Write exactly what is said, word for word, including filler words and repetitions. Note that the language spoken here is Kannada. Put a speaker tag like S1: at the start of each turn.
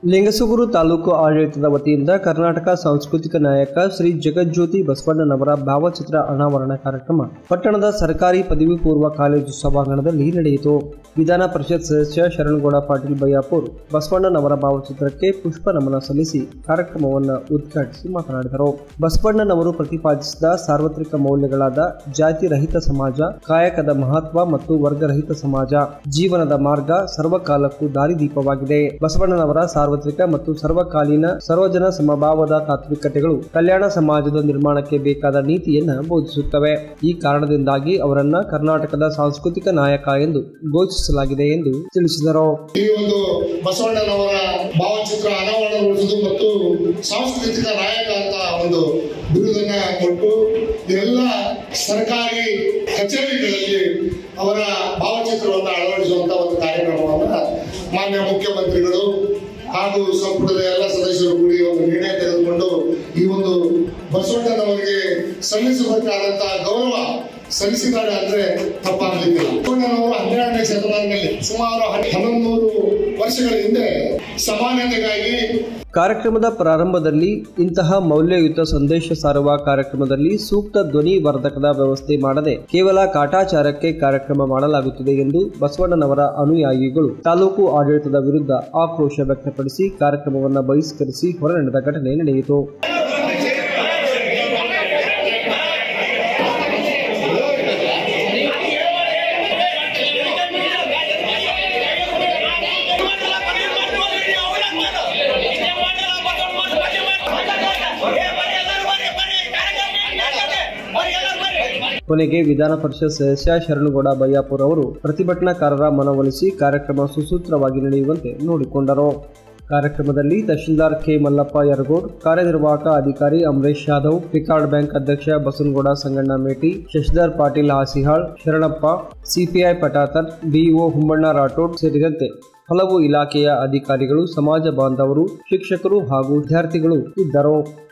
S1: ಲಿಂಗಸೂಗೂರು ತಾಲೂಕು ಆಡಳಿತದ ವತಿಯಿಂದ ಕರ್ನಾಟಕ ಸಾಂಸ್ಕೃತಿಕ ನಾಯಕ ಶ್ರೀ ಜಗಜ್ಯೋತಿ ಬಸವಣ್ಣನವರ ಭಾವಚಿತ್ರ ಅನಾವರಣ ಕಾರ್ಯಕ್ರಮ ಪಟ್ಟಣದ ಸರ್ಕಾರಿ ಪದವಿ ಪೂರ್ವ ಕಾಲೇಜು ಸಭಾಂಗಣದಲ್ಲಿ ನಡೆಯಿತು. ವಿಧಾನ ಪರಿಷತ್ ಸದಸ್ಯ ಶರಣಗೌಡ ಪಾಟೀಲ್ ಬಯ್ಯಾಪುರ್ ಬಸವಣ್ಣನವರ ಭಾವಚಿತ್ರಕ್ಕೆ ಪುಷ್ಪ ನಮನ ಸಲ್ಲಿಸಿ ಕಾರ್ಯಕ್ರಮವನ್ನು ಉದ್ಘಾಟಿಸಿ ಮಾತನಾಡಿದರು. ಬಸವಣ್ಣನವರು ಪ್ರತಿಪಾದಿಸಿದ ಸಾರ್ವತ್ರಿಕ ಮೌಲ್ಯಗಳಾದ ಜಾತಿ ರಹಿತ ಸಮಾಜ, ಕಾಯಕದ ಮಹತ್ವ ಮತ್ತು ವರ್ಗರಹಿತ ಸಮಾಜ ಜೀವನದ ಮಾರ್ಗ ಸರ್ವಕಾಲಕ್ಕೂ ದಾರಿದೀಪವಾಗಿದೆ. ಬಸವಣ್ಣನವರ ಸಾರ್ವತ್ರಿಕ ಮತ್ತು ಸರ್ವಕಾಲೀನ ಸರ್ವಜನ ಸಮಭಾವದ ತಾತ್ವಿಕತೆಗಳು ಕಲ್ಯಾಣ ಸಮಾಜದ ನಿರ್ಮಾಣಕ್ಕೆ ಬೇಕಾದ ನೀತಿಯನ್ನು ಬೋಧಿಸುತ್ತವೆ. ಈ ಕಾರಣದಿಂದಾಗಿ ಅವರನ್ನ ಕರ್ನಾಟಕದ ಸಾಂಸ್ಕೃತಿಕ ನಾಯಕ ಎಂದು ಘೋಷಿಸಲಾಗಿದೆ ಎಂದು ತಿಳಿಸಿದರು.
S2: ಈ ಒಂದು ಬಸವಣ್ಣನವರ ಭಾವಚಿತ್ರ ಅನಾವರಣಗೊಳಿಸುವುದು ಮತ್ತು ಸಾಂಸ್ಕೃತಿಕ ನಾಯಕ ಅಂತ ಒಂದು ಬಿರುದನ್ನ ಕೊಟ್ಟು ಎಲ್ಲ ಸರ್ಕಾರಿ ಕಚೇರಿಗಳಲ್ಲಿ ಅವರ ಭಾವಚಿತ್ರವನ್ನು ಅಳವಡಿಸುವಂತ ಒಂದು ಕಾರ್ಯಕ್ರಮವನ್ನ ಮಾನ್ಯ ಮುಖ್ಯಮಂತ್ರಿಗಳು ಹಾಗೂ ಸಂಪುಟದ ಎಲ್ಲ ಸದಸ್ಯರು ಕೂಡಿ ಒಂದು ನಿರ್ಣಯ ತೆಗೆದುಕೊಂಡು ಈ ಒಂದು ಬಸವಣ್ಣನವರಿಗೆ ಸಲ್ಲಿಸಬೇಕಾದಂತಹ ಗೌರವ ಸಲ್ಲಿಸಿದ್ದಾರೆ ಅಂದ್ರೆ ತಪ್ಪಾಗಲಿಕ್ಕಿಲ್ಲ. ಬಸವಣ್ಣನವರು ಹನ್ನೆರಡನೇ ಶತಮಾನದಲ್ಲಿ ಸುಮಾರು ಹನ್ನೊಂದು ವರ್ಷಗಳ ಹಿಂದೆ ಸಮಾನತೆಗಾಗಿ
S1: ಕಾರ್ಯಕ್ರಮದ ಪ್ರಾರಂಭದಲ್ಲಿ ಇಂತಹ ಮೌಲ್ಯಯುತ ಸಂದೇಶ ಸಾರುವ ಕಾರ್ಯಕ್ರಮದಲ್ಲಿ ಸೂಕ್ತ ಧ್ವನಿ ವರ್ಧಕದ ವ್ಯವಸ್ಥೆ ಮಾಡದೆ ಕೇವಲ ಕಾಟಾಚಾರಕ್ಕೆ ಕಾರ್ಯಕ್ರಮ ಮಾಡಲಾಗುತ್ತಿದೆ ಎಂದು ಬಸವಣ್ಣನವರ ಅನುಯಾಯಿಗಳು ತಾಲೂಕು ಆಡಳಿತದ ವಿರುದ್ಧ ಆಕ್ರೋಶ ವ್ಯಕ್ತಪಡಿಸಿ ಕಾರ್ಯಕ್ರಮವನ್ನು ಬಹಿಷ್ಕರಿಸಿ ಹೊರನಡೆದ ಘಟನೆ ನಡೆಯಿತು. ಕೊನೆಗೆ ವಿಧಾನ ಪರಿಷತ್ ಸದಸ್ಯ ಶರಣಗೌಡ ಬಯ್ಯಾಪುರ್ ಅವರು ಪ್ರತಿಭಟನಾಕಾರರ ಮನವೊಲಿಸಿ ಕಾರ್ಯಕ್ರಮ ಸುಸೂತ್ರವಾಗಿ ನಡೆಯುವಂತೆ ನೋಡಿಕೊಂಡರು. ಕಾರ್ಯಕ್ರಮದಲ್ಲಿ ತಹಶೀಲ್ದಾರ್ ಕೆ ಮಲ್ಲಪ್ಪ ಯರಗೋಡ್, ಕಾರ್ಯನಿರ್ವಾಹಕ ಅಧಿಕಾರಿ ಅಮರೇಶ್ ಯಾದವ್, ಪಿಕಾರ್ಡ್ ಬ್ಯಾಂಕ್ ಅಧ್ಯಕ್ಷ ಬಸನಗೌಡ ಸಂಗಣ್ಣ ಮೇಟಿ, ಶಶಿಧರ್ ಪಾಟೀಲ್ ಹಾಸಿಹಾಳ್, ಶರಣಪ್ಪ, ಸಿಪಿಐ ಪಟಾತರ್, ಬಿಇಒ ಹುಮ್ಮಣ್ಣ ರಾಠೋಡ್ ಸೇರಿದಂತೆ ಹಲವು ಇಲಾಖೆಯ ಅಧಿಕಾರಿಗಳು, ಸಮಾಜ ಬಾಂಧವರು, ಶಿಕ್ಷಕರು ಹಾಗೂ ವಿದ್ಯಾರ್ಥಿಗಳು ಇದ್ದರು.